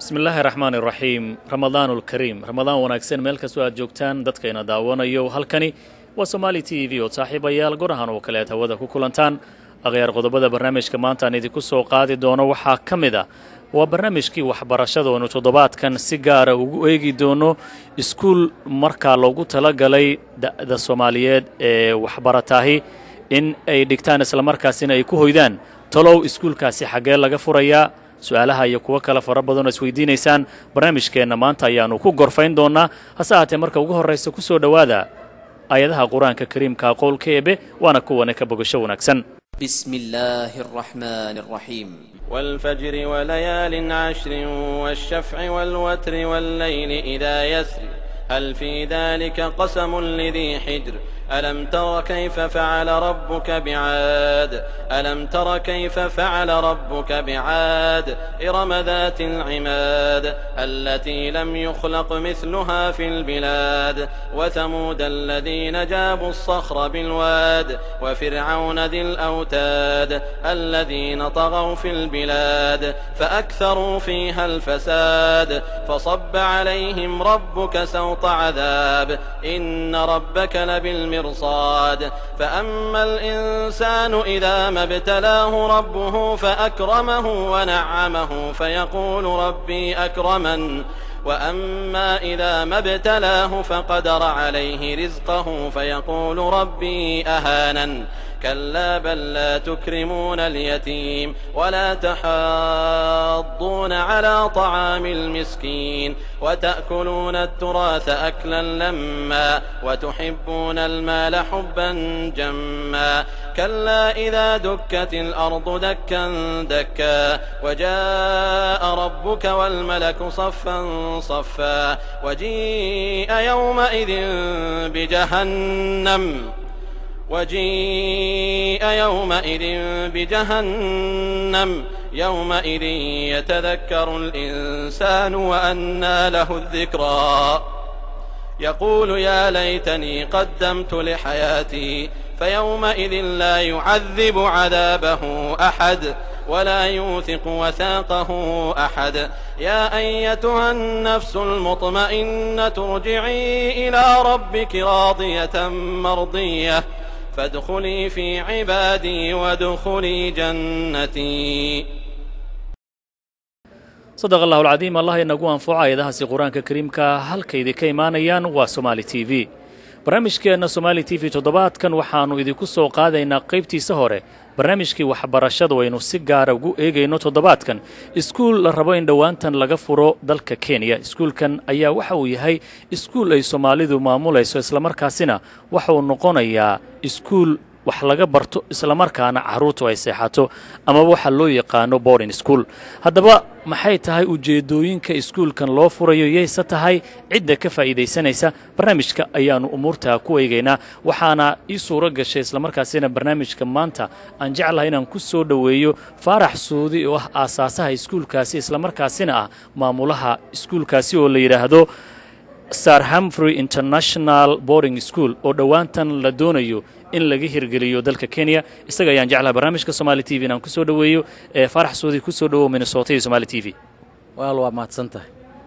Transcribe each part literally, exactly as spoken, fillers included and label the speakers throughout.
Speaker 1: بسم الله الرحمن الرحيم رمضان الكريم رمضان وناكسن ميلك سؤال جوجتان ددكينا داوانايو halkani waa Somali T V oo saaxiibayaal gorahan oo kale hawada ku kulantaan ageer qodobada barnaamijka maanta aan idinku soo qaadi doono waxa kamida waa barnaamijkii waxbarashada oo toddobaadkan si gaar ah ugu eegi doono iskuul marka loogu tala galay da Soomaaliyeed ee waxbaratahay in ay dhigtaan isla markaasina ay ku hoydaan talow iskuulkaasi xagee laga furayaa su'aalaha iyo kuwa kala fara badan oo isweydiinaysaan barnaamijkeena maanta ayaanu ku gorfayn doonaa hase ahaatee marka ugu horeysa ku soo dhawaada ayadaha quraanka kariimka qowlka eebe waana kuwana ka bogasho wanaagsan
Speaker 2: بسم الله الرحمن الرحيم
Speaker 3: والفجر وليال عشر والشفع والوتر والليل إذا يسر هل في ذلك قسم لذي حجر ألم تر كيف فعل ربك بعاد ألم تر كيف فعل ربك بعاد إرم ذات العماد التي لم يخلق مثلها في البلاد وثمود الذين جابوا الصخر بالواد وفرعون ذي الأوتاد الذين طغوا في البلاد فأكثروا فيها الفساد فصب عليهم ربك سوط عذاب إن ربك لبالمرصاد مرصاد فأما الإنسان إذا ما ابتلاه ربه فأكرمه ونعمه فيقول ربي أكرمن وأما إذا ما ابتلاه فقدر عليه رزقه فيقول ربي أهانن كلا بل لا تكرمون اليتيم ولا تحاضون على طعام المسكين وتأكلون التراث أكلا لما وتحبون المال حبا جما كلا إذا دكت الأرض دكا دكا وجاء ربك والملك صفا صفا وجيء يومئذ بجهنم وجيء يومئذ بجهنم يومئذ يتذكر الإنسان وأنى له الذكرى يقول يا ليتني قدمت لحياتي فيومئذ لا يعذب عذابه أحد ولا يوثق وثاقه أحد يا أيتها النفس المطمئنة ارجعي إلى ربك راضية مرضية فادخلي في عبادي وادخلي جنتي صدق الله العظيم الله ينقوان فعايدها سي قرآنك كريمك هل كيدي كيمانيان وسومالي تي في barnaamijkeena Somali T V toddobaadkan waxaanu idinku soo qaadaynaa qaybtiisa hore barnaamijkii waxbarashada waynu si gaar ah ugu eegayno toddobaadkan iskuul la rabo in dhawaantan laga furo dalka Kenya iskuulkan ayaa waxa uu yahay iskuul ay Soomaalidu maamulayso isla markaasina waxa uu noqonayaa iskuul wax laga barto isla markaana caruurtu ay seexato ama waxa loo yaqaano boarding school haddaba maxay tahay ujeedooyinka iskuulkan loo furayo yeesa tahay cidda ka faa'iideysanaysa barnaamijka ayaanu umuurta ku eegaynaa waxaana ii suura gashay isla markaasina barnaamijka maanta aan jeclahay inaan ku soo dhaweeyo Faarax Suudi oo ah aasaasaha iskuulkaasi isla markaasina ah maamulaha iskuulkaasi oo la yiraahdo Sir Humphry International Boarding School oo dhawaantan la doonayo in laga hirgeliyo dalka Kenya isaga ayaan jeclahay barnaamijka Somali T V inaan ku soo dhaweeyo ee Faarax Suudi ku soo dhawo Minnesota Somali T V
Speaker 4: wal waa maadsantahay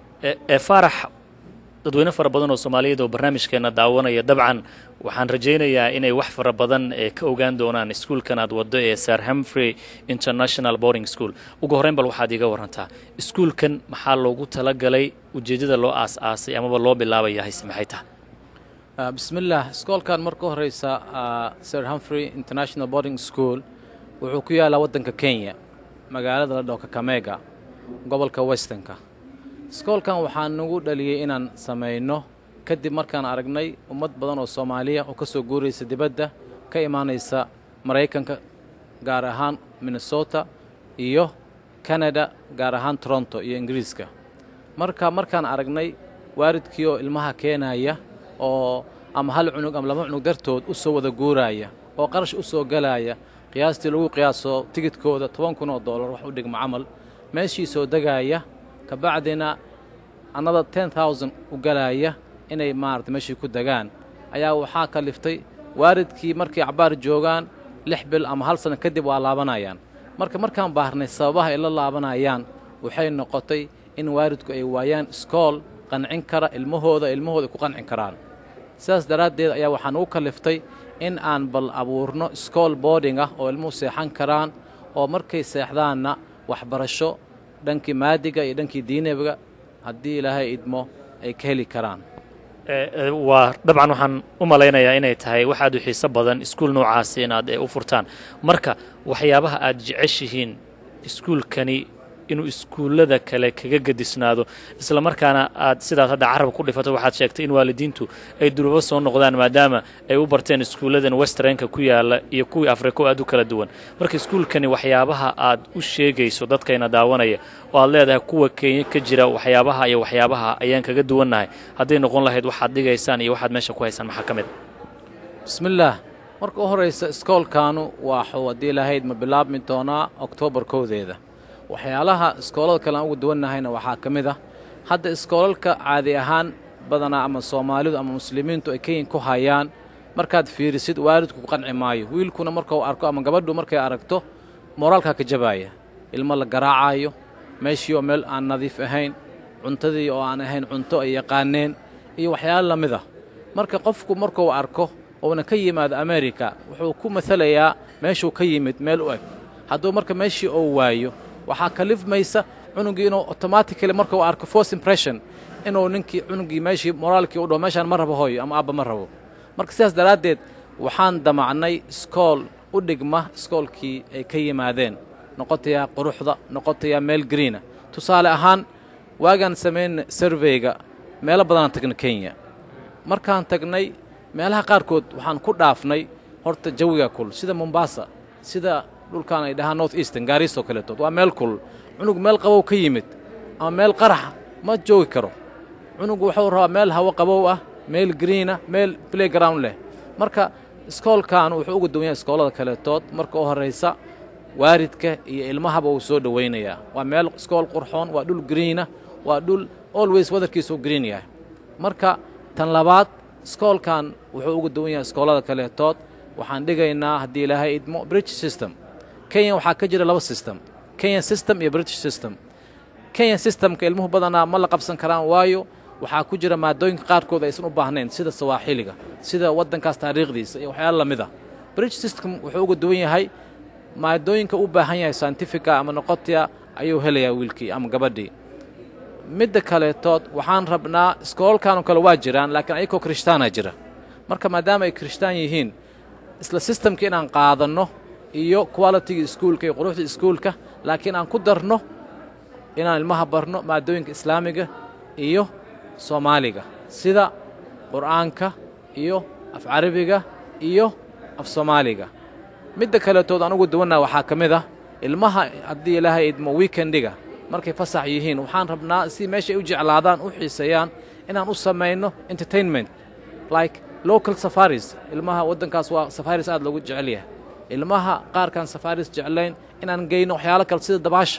Speaker 1: ee Faarax dadweyne fara badan oo Soomaaliyeed oo barnaamijkeena daawanaya dabcan waxaan rajaynayaa inay wax fara badan ee ka ogaan doonaan iskuulkan aad wado ee Sir Humphry International Boarding School ugu horreyn bal waxaad iga warantaa iskuulkan maxaa loogu tala galay ujeedada loo aas-aasay ama loo bilaabay hayse maxay tahay
Speaker 4: bismillah iskuulkan markuu horeysa Sir Humphry International Boarding School wuxuu ku yaalaa wadanka Kenya magaalada la dhaho Kakamega gobolka Westernka iskuulkan waxaan nagu dhaliyay inaan sameeyno kadib markaan aragnay ummad badan oo Soomaaliya oo ka soo guuraysa dibadda ka imaanaysa Mareykanka gaar ahaan Minnesota iyo Canada gaar ahaan Toronto iyo Ingiriiska marka markaan aragnay waalidkii oo ilmaha keenaya oo ama hal cunug ama laba cunug dartood u soo wada guuraya oo qarash u soo galaya qiyaastii lagu qiyaaso tigidhkooda toban kun oo dollar wax u dhigma amal meeshii soo dagaya ka bacdina another ten thousand u galaya inay maartay meeshii ku dagaan ayaa waxa ka liftay waalidkii markii cabaar joogan lix bil ama hal sano kadib waa laabanayaan marka markaan baahnay sababaha ila laabanayaan waxay noqotay in waalidku ay waayaan iskool qancin kara ilmahooda ilmahooda ku qancin karaan sidaas daraaddeed ayaa waxaan u kaliftay in aan bal abuurno iskool boarding ah oo ilmuhu seexan karaan oo markay seexdaanna waxbarasho dhankii maadiga iyo dhankii diiniga haddii ilaahay idmo ay ka heli karaan
Speaker 1: waa dabcan waxaan u malaynayaa inay tahay waxaad u xiiso badan iskuul noocaasi inaad u furtaan marka waxyaabaha aad jeceshihiin iskuulkani inuu iskuullada kale kaga gedisnaado isla markaana aad sidaas hadda carab ku dhifato waxaad sheegtay in waalidiintu ay durubo soo noqdaan maadaama ay u barteen iskuulladan westernka ku yaala iyo kuwii afrika aad u kala duwan marka iskuulkani waxyaabaha aad u sheegayso dadkayna daawanaya oo aad leedahay kuwa Kenya ka jira waxyaabaha iyo waxyaabaha ayaan kaga duwannahay hadday noqon lahayd waxaad dhigaysaan iyo waxaad meesha ku haysaan maxaa ka mid
Speaker 4: bismillaah marka u horeysa iskoolkaanu waa xawadii lahayd ma bilaabmi doonaa October kowdeeda waxyaalaha iskoolada kale aan ugu duwannahayna waxaa ka mid ah hadda iskoolalka caadi ahaan badanaa ama Soomaalidu ama muslimiintu ay Kenya ku hayaan markaad fiirisid waalidku ku qanci maayo wiilkuna markuu arko ama gabadhu markay aragto moraalka ka jabaya ilmo la garaacayo meeshii oo meel aan nadiif ahayn cuntadii oo aan ahayn cunto ay yaqaaneen iyo waxyaalo lamid ah marka qofku markuu arko oo ka yimaado America wuxuu ku matalayaa meeshuu ka yimid meel u eg hadduu marka meeshii oo waayo waxaa kalifmaysa cunugii inuu automatically markuu arko first impression inuu ninkii cunugii meeshii moraalkii u dhaw meeshaan ma rabo hooyo ama aabba ma rabo marka sidaas daraaddeed waxaan damacnay iskool u dhigma iskoolkii ay ka yimaadeen noqotaya quruxda noqotaya meel greena tusaale ahaan waagaan samayn surveyga meelo badan tagnay Kenya markaan tagnay meelaha qaarkood waxaan ku dhaafnay horta jawiga kul sida Mombasa sida dhulkaan ay dhahaan North Eastern Garissa kale tood waa meel kul cunug meel qabow ka yimid ama meel qarax ma joogi karo cunug wuxuu rabaa meel hawo qabow ah meel green ah meel playground leh marka iskoolkaan wuxuu ugu duwan yahay iskoolada kale tood marka oo horeysa waalidka iyo ilmahaba uu soo dhaweynaya waa meel iskool qurxoon waa dhul green ah waa dhul always weatherkiisu green yahay marka tan labaad iskoolkaan wuxuu ugu duwan yahay iskoolada kale tood waxaan dhigaynaa haddii ilaahay idmo British system Kenya waxaa ka jira laba system Kenya system iyo British system Kenya systemka ilmuhu badanaa ma la qabsan karaan waayo waxaa ku jira maadooyinka qaarkood aysan u baahnayn sida Sawaaxiliga sida wadankaas taariikhdiisa iyo waxyaalo lamid ah British system wuxuu ugu duwan yahay maadooyinka u baahan yahay scientific ama noqotiya ayuu helayaa wiilkii ama gabadhii midda kale tood waxaan rabnaa iskoolkan kale waa jiraan laakiin ayagoo Krishtaana jira marka maadaama ay Krishtaan yihiin isla systemka inaan qaadano iyo quality schoolka iyo quruxda schoolka laakiin aan ku darno inaan ilmaha barno maadooyinka islaamiga iyo Soomaaliga sida Quraanka iyo af Carabiga iyo af Soomaaliga midda kale tood aan ugu duwanaa waxaa kamid ah ilmaha haddii ilaahay idmo weekendiga markay fasax yihiin waxaan rabnaa si meesha ay u jeclaadaan u xiiseeyaan inaan u sameeyno entertainment like local safaris ilmaha wadankaas waa safaris aad lagu jecel yahay ilmaha qaar kan safaris jeclayn inaan geyno waxyaalo kale sida dabaasha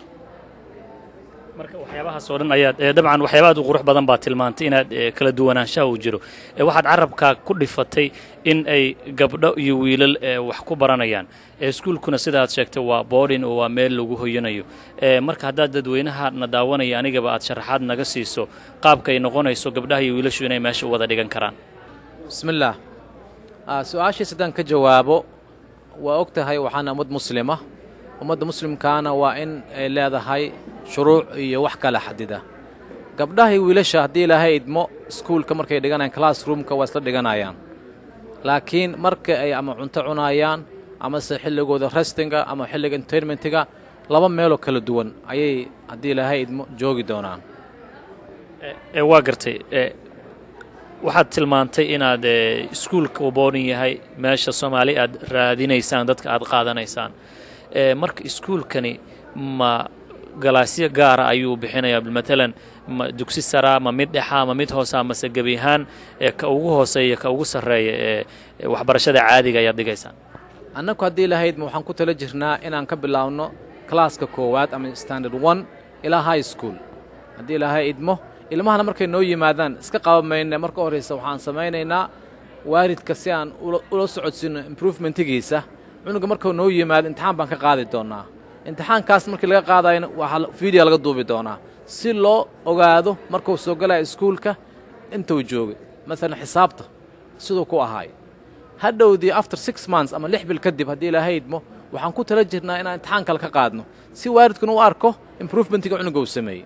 Speaker 1: marka waxyaabaha soo dhan ayaad dabcan waxyaabaha qurux badan baa tilmaantay inaad kala duwanaanshaha u jiro waxaad carabka ku dhifatay in ay gabdho iyo wiilal wax ku baranayaan iskuulkuna sidaad sheegtay waa boarding oo waa meel lagu hoyanayo marka haddaad dadweynaha na daawanaya anigaba aad sharaxaad naga siiso qaabka ay noqonayso gabdhaha iyo wiilashu inay meesha wada dhigan karaan
Speaker 4: bismillaah su'aasha sidaan ka jawaabo waa ogtahay waxaan umad muslima ummadda muslimkaana waa in ay leedahay shuruuc iyo wax kala xadida gabdhaha iyo wiilasha haddii ilaahay idmo iskuulka markay dhiganayaan classroomka waa isla dhiganayaan laakiin marka ay ama cunto cunayaan ama se xilligooda restinga ama xilliga entertainmentiga laba meeloo kala duwan ayay haddii ilaahay idmo joogi doonaan
Speaker 1: waa gartay waxaad tilmaantay inaad iskuulka u boorin yahay meesha Soomaali aad raadinaysaan dadka aad qaadanaysaan marka iskuulkani ma galaasyo gaar ah ayuu bixinayaa bilmatalan ma dugsi sare ma mid dhexa ma mid hoose ama se gabihaan ka ugu hooseeya ka ugu sareeya ee waxbarashada caadiga ayaa dhigaysaan
Speaker 4: annagu haddii lahayd waxaan ku tala jirnaa inaan ka bilaawno classka koowaad ama standard one ilaa high school haddii lahayd idmo ilmahana markay noo yimaadaan iska qabamayna marka horeysa waxaan samaynaynaa waalidka si aan ula socodsiino improvementigiisa cunuga markuu noo yimaado imtixaan baan ka qaadi doonaa imtixaankaas markii laga qaadayna waxaa video laga duubi doonaa si loo ogaado markuu soo galaya iskuulka intuu joogay maalan xisaabta siduu ku ahaay hadhowdii after six months ama lix bil kadib haddii ilaahay idmo waxaan ku tala jirnaa inaan imtixaan kale ka qaadno si waalidkuna u arko improvementiga cunuga uu sameeyey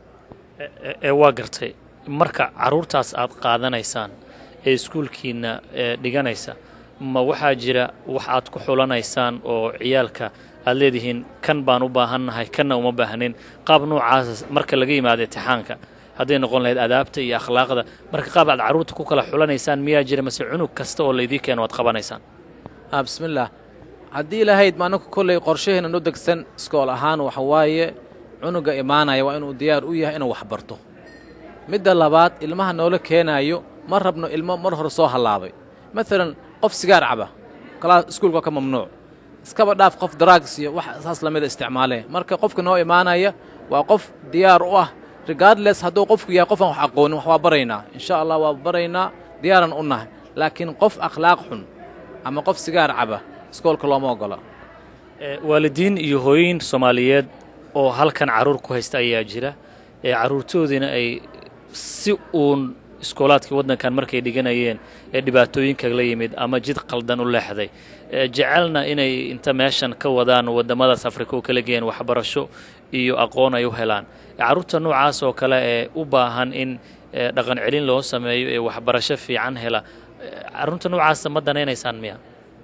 Speaker 1: ee waa gartay marka carruurtaas aad qaadanaysaan ee iskuulkiinna dhiganaysa ma waxaa jira wax aad ku xulanaysaan oo ciyaalka aad leedihiin kan baan u baahannahay kanna uma baahnin qaab noocaasa marka laga yimaado imtixaanka hadday noqon lahayd adaabta iyo akhlaaqda marka qaab aad carruurta ku kala xulanaysaan miyaa jira mase cunug kasta oo laydii keeno waad qabanaysaan
Speaker 4: bismillaah haddii ilahayd ma annagu kolley qorshaheena noo degsan iskool ahaan waxa waaye cunuga imaanaya waa inuu diyaar u yahay inuu wax barto midda labaad ilmaha noola keenaayo ma rabno ilmo mar hore soo hallaabay maalan qof sigaar caba kalaas iskuulka ka mamnuuc iskaba dhaaf qof drugs iyo wax saas lamida isticmaalee marka qofka noo imaanaya waa qof diyaar u ah regardless hadduu qofku yahay qofaan wax aqoonin wax waa baraynaa insha allah waa baraynaa diyaaran u nahay laakiin qof akhlaaq xun ama qof sigaar caba iskoolka looma ogola
Speaker 1: waalidiin iyo hooyin Soomaaliyeed oo halkan carruur ku haysta ayaa jira ee carruurtoodina ay si uun iskoolaadkii waddankan markay dhiganayeen ee dhibaatooyinka la yimid ama jid qaldan u leexday jecelna inay inta meeshan ka wadaan waddamadaas Afrika oo kala geeyeen waxbarasho iyo aqoon ay u helaan carruurta noocaas oo kale ee u baahan in dhaqan celin loo sameeyo ee waxbarasho fiican hela carruurta noocaas ma danaynaysaan miya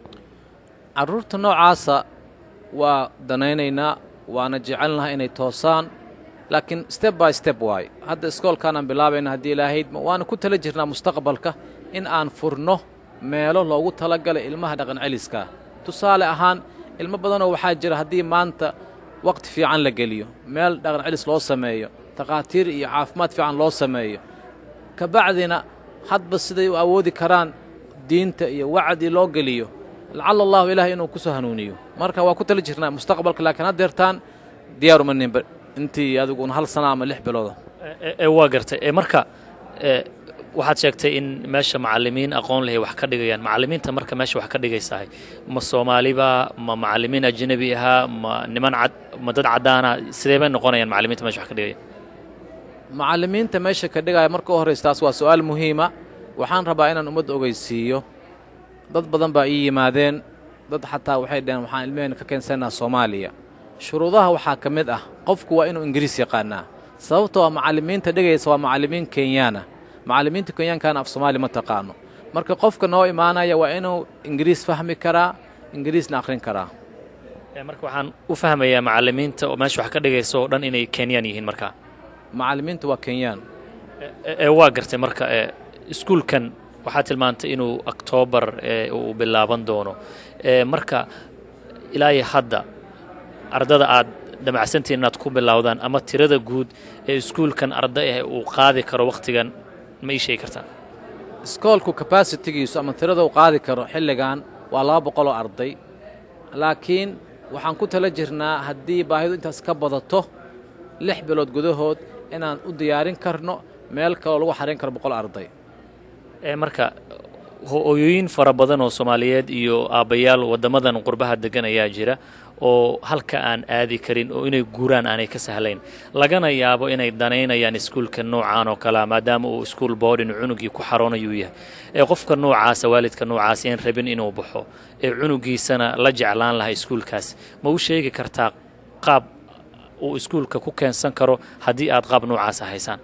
Speaker 4: carruurta noocaasa waa danaynaynaa waana jecelnahay inay toosaan laakiin step by step waay hadda iskoolkaanaan bilaabayna haddii ilaahayd waana ku tala jirnaa mustaqbalka in aan furno meelo loogu talagalay ilmaha dhaqan celiskaa tusaale ahaan ilmo badanoo waxaa jira haddii maanta waqti fiican la geliyo meel dhaqan celis loo sameeyo takhaatiir iyo caafimaad fiican loo sameeyo ka bacdina hadba siday u awoodi karaan diinta iyo wacdi loo geliyo lacala allahu ilaahay inuu ku soo hanuuniyo marka waa ku tala jirnaa mustaqbalka laakiin haddeertaan diyaaruma ninba intii adiguna hal sana ama lix bilooda
Speaker 1: ee waa gartay ee marka ee waxaad sheegtay in meesha macallimiin aqoon leh wax ka dhigayaan macallimiinta marka meesha wax ka dhigaysaa ma Soomaaliba ma macallimiin ajnabi ah ma niman cad ma dad cadaana sidee bay noqonayaan macallimiinta meesha wax ka dhigaya
Speaker 4: macallimiinta meesha ka dhigaya marka horeystaas waa su'aal muhiima waxaan rabaa inaan umad ogeysiiyo dad badan baa ii yimaadeen dad xataa waxay dhaheen waxaan ilmahayna ka keensanaa Soomaaliya shuruudaha waxaa ka mid ah qofku waa inuu ingiriis yaqaanaa sababtoo ah macallimiinta dhigaysa waa macallimiin Kenyaana macallimiinta Kenyaankaana af Soomaali ma taqaano marka qofka noo imaanaya waa inuu ingiriis fahmi karaa ingiriisna akhrin karaa
Speaker 1: ee marka waxaan u fahmayaa macallimiinta oo meesha wax ka dhigaysa oo dhan inay Kenyaan yihiin marka
Speaker 4: macallimiintu waa Kenyaan
Speaker 1: ee waa gartay marka ee iskuulkan waxaa tilmaantay inuu October ee uu bilaaban doono ee marka ilaa hadda ardada aad damacsantiin inaad ku bilowdaan ama tirada guud ee iskuulkan arday ah uu qaadi karo waqtigan ma ii sheegi kartaa
Speaker 4: iskoolku capacity-giisu ama tirada uu qaadi karo xilligan waa laba boqol oo arday laakiin waxaan ku tala jirnaa haddii baahidu intaas ka badato lix bilood gudahood inaan u diyaarin karno meel kaloo lagu xarayn karo boqol arday
Speaker 1: ee marka hooyooyin fara badan oo Soomaaliyeed iyo aabayaal wadamadan qurbaha degan ayaa jira oo halka aan aadi karin oo inay guuraan aanay ka sahlayn lagana yaabo inay danaynayaan iskuulka noocaan oo kala maadaama uu iskuul boarding cunugii ku xaroonayo yahay ee qofka noocaas waalidka noocaas in rabin inuu baxo ee cunugiisana la jeclaan lahaa iskuulkaas ma u sheegi kartaa qaab uu iskuulka ku keensan karo haddii aad qaab noocaas haysaan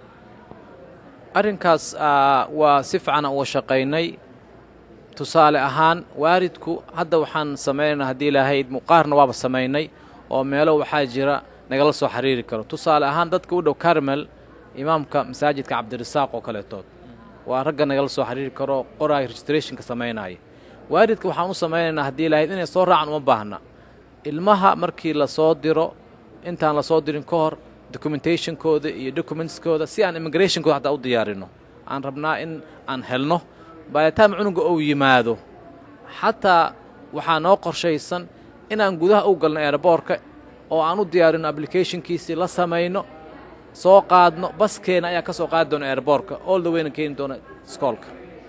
Speaker 4: arrinkaas waa si fiican uga shaqaynay tusaale ahaan waalidku hadda waxaan sameynaa haddii ilaahayd muqaarna waaba samaynay oo meelo waxaa jira nagala soo xiriiri karo tusaale ahaan dadka u dhow Carmel imaamka masaajidka Cabdirasaaq oo kaleetood waa ragga nagala soo xiriiri karo qoraay registrationka sameynaya waalidka waxaan u sameynaynaa haddii ilaahayd inay soo raacaan uma baahna ilmaha markii la soo diro intaan la soo dirin ka hor documentationkooda iyo documentskooda si aan immigrationkooda hataa u diyaarino aan rabnaa in aan helno baaytaam cunuga uu yimaado xataa waxaa noo qorshaysan inaan gudaha u galno airportka oo aan u diyaarino applicationkiisii la samayno soo qaadno baskeena ayaa ka soo qaadi doona airportka all the wayna keeni doona iskoolka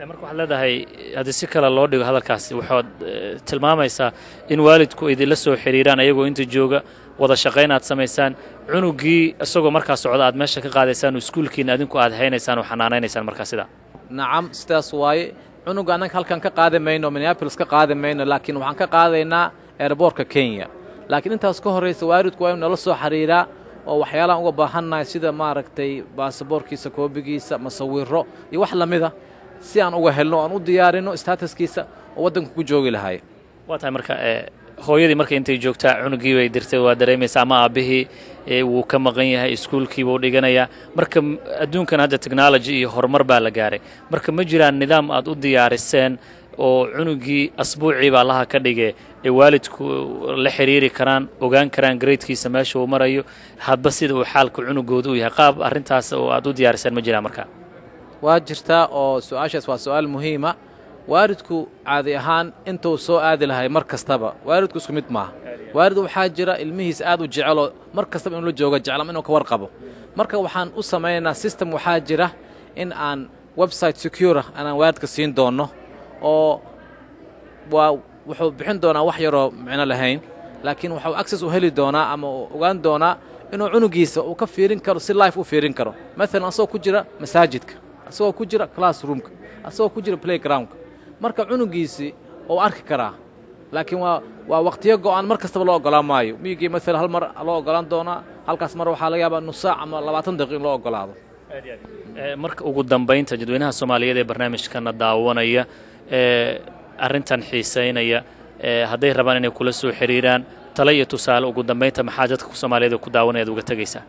Speaker 1: marka waxaad leedahay haddii si kale loo dhigo hadalkaasi waxaad tilmaamaysaa in waalidku idinla soo xiriiraan ayagoo inta jooga wada shaqayn aad samaysaan cunugii isagoo markaa socda aad meesha ka qaadaysaan oo iskuulkiina adinku aad haynaysaan oo xanaanaynaysaan markaa sidaa
Speaker 4: nacam sidaas waaye cunuga annaga halkan ka qaadi mayno minneapolis ka qaadi mayno laakiin waxaan ka qaadaynaa airboortka kenya laakiin intaas ka horraysa waalidku waa inu nala soo xiriiraa oo waxyaalahan uga baahannahay sida maaragtay baasaboorkiisa koobigiisa masawiro iyo wax lamida si aan uga helno aan u diyaarino statuskiisa oo waddanku ku joogi lahaay
Speaker 1: waa tahay marka hooyadii marka intay joogtaa cunugii bay dirtay waa dareemaysaa ama aabbihii wuu ka maqan yahay iskuulkii buu dhiganayaa marka adduunkan hadda technology iyo horumar baa la gaaray marka ma jiraan nidaam aad u diyaariseen oo cunugii asbuucii baa allaha ka dhige ee waalidku la xiriiri karaan ogaan karaan gradekiisa meesha uu marayo hadba sida uu xaalka cunugooda u yahay qaab arrintaas oo aad u diyaariseen ma jiraan marka
Speaker 4: waa jirtaa oo su-aashaas waa su-aal muhiima waalidku caadi ahaan intuu soo aadi lahay mar kastaba waalidku isku mid maaha waalid waxaa jira ilmihiisa aad u jeceloo mar kastaba inuu la jooga jeclam inuu ka warqabo marka waxaan u samaynaynaa system waxaa jira in aan website secure aanaan waalidka siin doonno oo waa wuxuu bixin doonaa wax yaroo micno lahayn laakiin waxuu access u heli doonaa ama uu ogaan doonaa inuu cunugiisa uu ka fiirin karo si life u fiirin karo maalan asagoo ku jira masaajidka asagoo ku jira classroomka asagoo ku jira playgroundka marka cunugiisii uu arki karaa laakiin waa waa waqtiyo go'aan mar kastaba loo ogolaan maayo miyigii maalan hal mar loo ogolaan doonaa halkaas mar waxaa laga yaabaa nus saac ama labaatan daqiiq in loo ogolaado
Speaker 1: marka ugu dambaynta dadweynaha soomaaliyeed ee barnaamijkana daawanaya arrintan xiisaynaya hadday rabaan inay kula soo xiriiraan talo iyo tusaale ugu dambaynta maxaa dadka soomaaliyeed ku daawanaya uga tegaysaa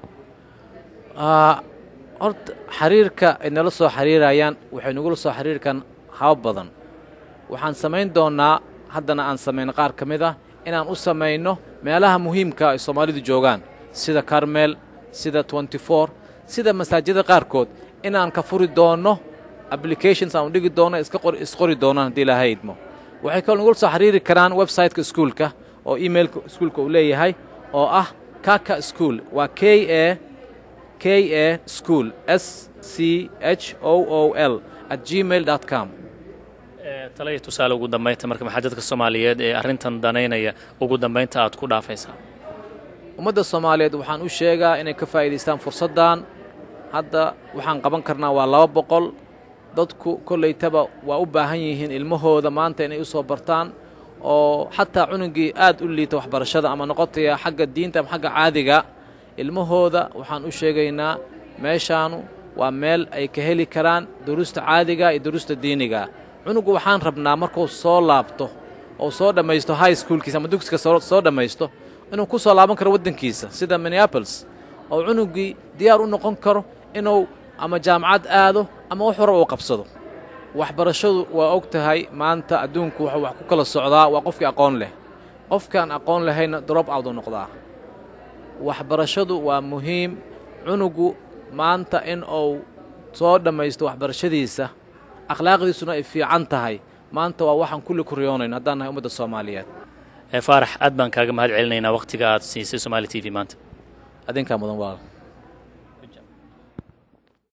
Speaker 4: horta xiriirka ay nala soo xiriirayaan waxay nagula soo xiriirkan haba badan waxaan samayn doonnaa haddana aan samayno qaar ka mid ah inaan u samayno meelaha muhiimka ay soomaalidu joogaan sida carmel sida twenty four sida masaajida qaarkood inaan ka furi doonno applications aan u dhigi doonno iska qor isqori doonaan haddii ilaahay idmo waxay kaloo nagula soo xiriiri karaan websiteka iskuulka oo emailka iskuulka uu leeyahay oo ah kaka school waa k a k a school s c h o o l at gmail dot com
Speaker 1: talo iyo tusaale ugu dambaynta marka maxaa dadka soomaaliyeed ee arrintan danaynaya ugu dambaynta aad ku dhaafaysaa
Speaker 4: ummadda soomaaliyeed waxaan u sheegaa inay ka faa'iidaystaan fursaddan hadda waxaan qaban karnaa waa laba boqol dadku kollaytaba waa u baahan yihiin ilmahooda maanta inay u soo bartaan oo xataa cunugii aad u liita waxbarashada ama noqotaya xagga diinta ama xagga caadiga ilmahooda waxaan u sheegaynaa meeshaanu waa meel ay ka heli karaan duruusta caadiga iyo duruusta diiniga cunugu waxaan rabnaa markuu soo laabto oo soo dhammaysto high schoolkiisa ama dugsiga soo dhammaysto inuu ku soo laaban karo waddankiisa sida minneapolis oo cunugii diyaar u noqon karo inuu ama jaamacad aado ama wax hore uu qabsado waxbarashadu waa og tahay maanta adduunku wuxuu wax ku kala socdaa waa qofkii aqoon leh qofkaan aqoon lahayna drop out uu noqdaa waxbarashadu waa muhiim cunugu maanta in uu soo dhammaysto waxbarashadiisa akhlaaqdiisuna ay fiican tahay maanta waa waxaan kulli ku riyoonayno haddaan nahay ummadda soomaaliyeed
Speaker 1: faarax aad baan kaaga mahad celinaynaa waqtiga aad siisay Somali T V maanta
Speaker 4: adinkaa mudan walaal